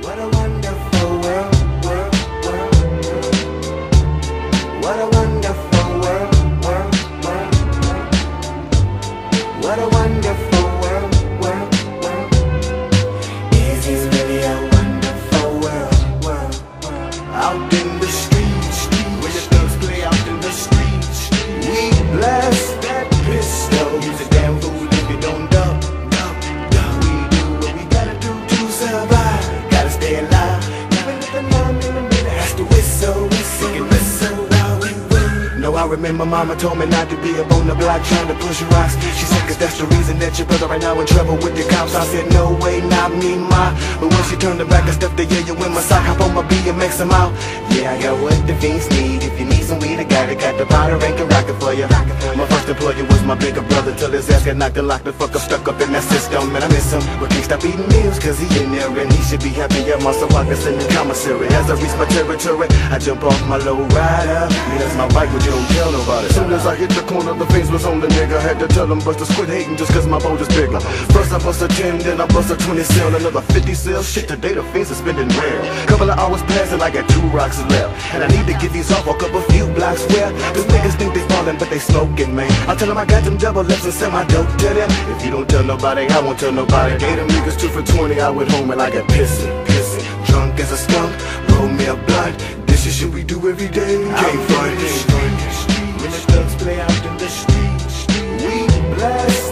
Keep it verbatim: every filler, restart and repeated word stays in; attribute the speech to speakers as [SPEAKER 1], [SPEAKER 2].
[SPEAKER 1] What a wonderful world, world, world, world. What a wonderful world, world, world, world. What a wonderful world, world, world. This is really a wonderful world, world, world. Out in the streets, where the thugs play out in the streets, we blast that pistol. Use a damn fool if you don't dump, dump, dump. We do what we gotta do to survive. Gotta stay alive, even if the nine millimeter has to whistle, whistle, we can whistle while we run. No, I remember mama told me not to be up on the block trying to push rocks. She said cause that's the reason that your brother right now in trouble with the cops. I said no way, not me, ma. But when she turned her back and stuffed the yeah-yo in my sock, hop on my B and make some out. Yeah, I got what the fiends need. If you need some weed, I got it. Got the powder and can rock it for you. My first employer was my bigger brother till his ass got knocked and locked the fuck up, stuck up in that system. And I miss him, but can't stop eating meals cause he in there and he should be happy. Yeah, my so I can send the commissary. As I reach my territory, I jump off my low rider. Me, that's my bike, but you don't tell nobody. As soon as I hit the corner, the face was on the nigga. Had to tell him, busters, quit hating just cause my boat is bigger. First I bust a ten, then I bust a twenty cell, another fifty cell. Shit, today the fiends are spending rare. Couple of hours passed and I got two rocks left. And I need to get these off, walk up a few blocks where cause niggas think they falling, but they smoking, man. I tell them I got them double F's and sell my dope to them. If you don't tell nobody, I won't tell nobody. Gave them niggas two for twenty, I went home and I got pissing, pissing. Drunk as a skunk, roll me a blunt. This is shit we do every day. Can't find it. When the thugs play out in the streets, we blast